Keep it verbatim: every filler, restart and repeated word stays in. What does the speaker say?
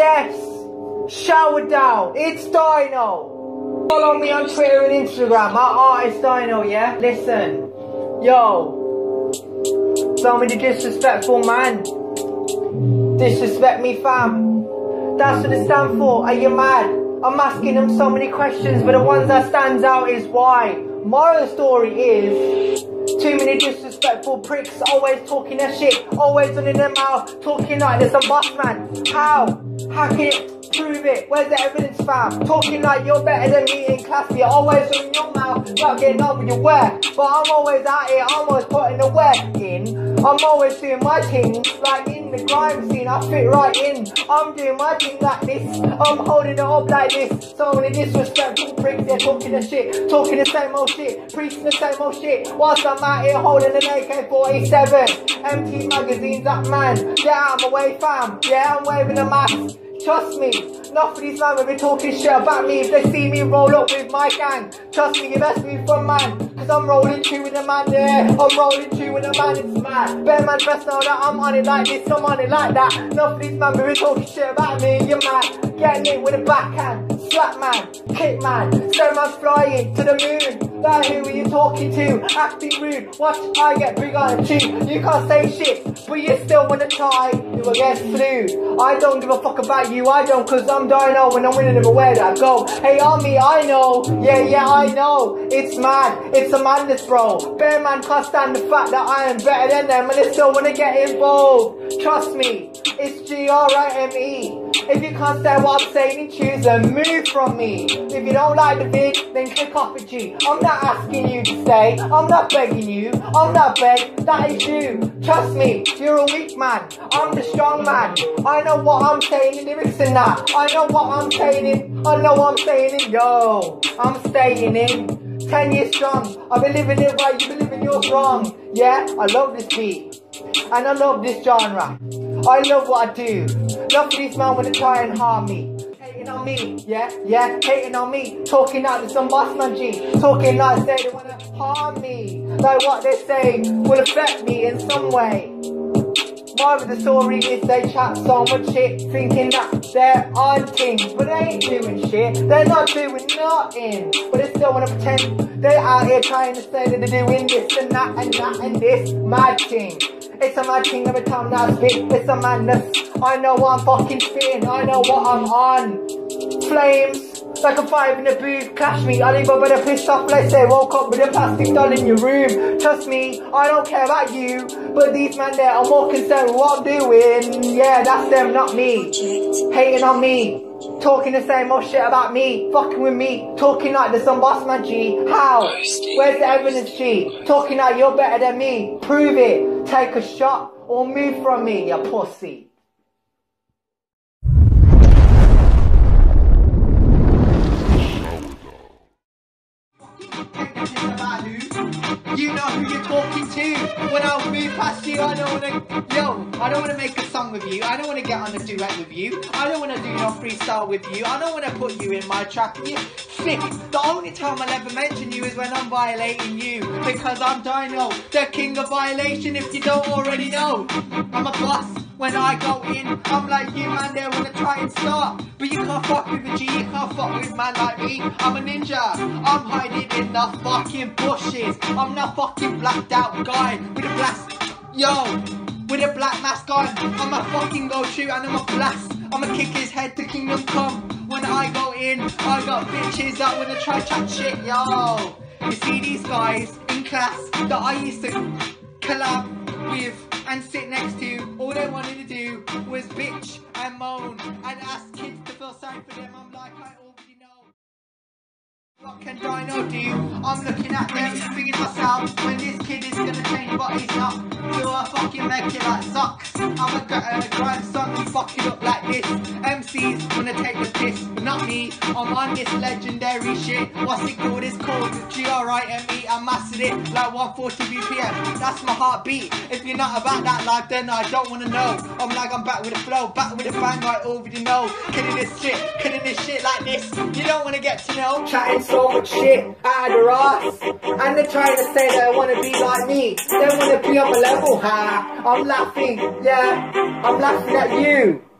Yes, shower down, it's Dino. Follow me on Twitter and Instagram, my artist Dino, yeah? Listen, yo, so many disrespectful man. Disrespect me fam, that's what it stands for, are you mad? I'm asking them so many questions, but the ones that stands out is why. Moral story is, too many disrespectful pricks, always talking their shit, always running their mouth, talking like there's some boss man. How? How can you prove it? Where's the evidence fam? Talking like you're better than me in class, you're always running your mouth, not getting on with your work. But I'm always out here, I'm always putting the work in. I'm always doing my thing, like in the grime scene, I fit right in. I'm doing my thing like this, I'm holding it up like this. So many disrespectful pricks, they're talking the shit, talking the same old shit, preaching the same old shit, whilst I'm out here holding an A K forty-seven. Empty magazines up man, get out of my way fam, yeah I'm waving a mask. Trust me, enough of these man will be talking shit about me if they see me roll up with my gang. Trust me, you best move from man, cause I'm rolling through with a man there. I'm rolling through with a man, it's mad. Bear man best know that I'm on it like this, I'm on it like that. Enough of these man will be talking shit about me, you're mad. Getting it with a backhand, slap man, kick man, send man flying to the moon. Like who are you talking to? Acting rude, watch I get big on a tune. You can't say shit, but you still wanna try, you will get through. I don't give a fuck about you, I don't, cause I'm Dino when I'm winning everywhere that I go. Hey army, I know, yeah yeah I know, it's mad, it's a madness bro. Bear man can't stand the fact that I am better than them and they still wanna get involved. Trust me, it's G R I M E. If you can't stand what I'm saying, choose and move from me. If you don't like the vid, then click off it G. I'm not asking you to stay, I'm not begging you, I'm not beg, that is you. Trust me, you're a weak man, I'm the strong man. I know what I'm saying in lyrics and that, I know what I'm saying in, I know what I'm saying in, yo, I'm staying in. Ten years strong, I've been living it right, you've been living yours wrong. Yeah, I love this beat, and I love this genre. I love what I do. Love for these men wanna try and harm me. Hating on me, yeah, yeah, hating on me. Talking like there's some boss man G. Talking like say they wanna harm me. Like what they say will affect me in some way. More of the story is they chat so much shit, thinking that they're on things, but they ain't doing shit. They're not doing nothing, but they still wanna pretend they're out here trying to say that they're doing this and that and that and this mad thing. It's a mad thing every time that I spit, it's a madness. I know what I'm fucking spitting, I know what I'm on. Flames, like a five in the booth, clash me, I leave up with a pissed off, let's say woke up with a plastic doll in your room. Trust me, I don't care about you, but these men there are more concerned with what I'm doing. Yeah, that's them, not me. Hating on me, talking the same old shit about me, fucking with me, talking like there's some boss man G. How? Where's the evidence G? Talking like you're better than me, prove it, take a shot or move from me, you pussy. You know who you're talking to. When I move past you, I don't wanna, yo, I don't wanna make a song with you. I don't wanna get on a duet with you. I don't wanna do no freestyle with you. I don't wanna put you in my track. You sick. The only time I'll ever mention you is when I'm violating you. Because I'm Dino, the king of violation if you don't already know. I'm a boss. When I go in, I'm like you man, they wanna try and start. But you can't fuck with a G, you can't fuck with a man like me. I'm a ninja, I'm hiding in the fucking bushes. I'm not fucking blacked out guy with a blast. Yo, with a black mask on, I'm a fucking go shoot and I'm a blast. I'ma kick his head to kingdom come. When I go in, I got bitches that wanna try chat shit, yo. You see these guys in class that I used to collab with and sit next to, all they wanted to do was bitch and moan and ask kids to feel sorry for them. I'm like, I already know. What can Dino do? I'm looking at them, thinking to myself, when this kid is gonna change, but he's not. So I fucking make it like socks. I'm a, a grandson and fuck it up like this. M Cs wanna take the piss, but not me. I'm on this legendary shit. What's it called? It's called G R I M E. I mastered it like one forty B P M. That's my heartbeat. If you're not about that life, then I don't wanna know. I'm like, I'm back with a flow, back with a bang, I already know. Killing this shit, killing this shit like this. You don't wanna get to know. Chatting so much shit out of their ass, and they're trying to say they wanna be like me. They wanna be on my level, ha. I'm laughing, yeah. I'm laughing at you.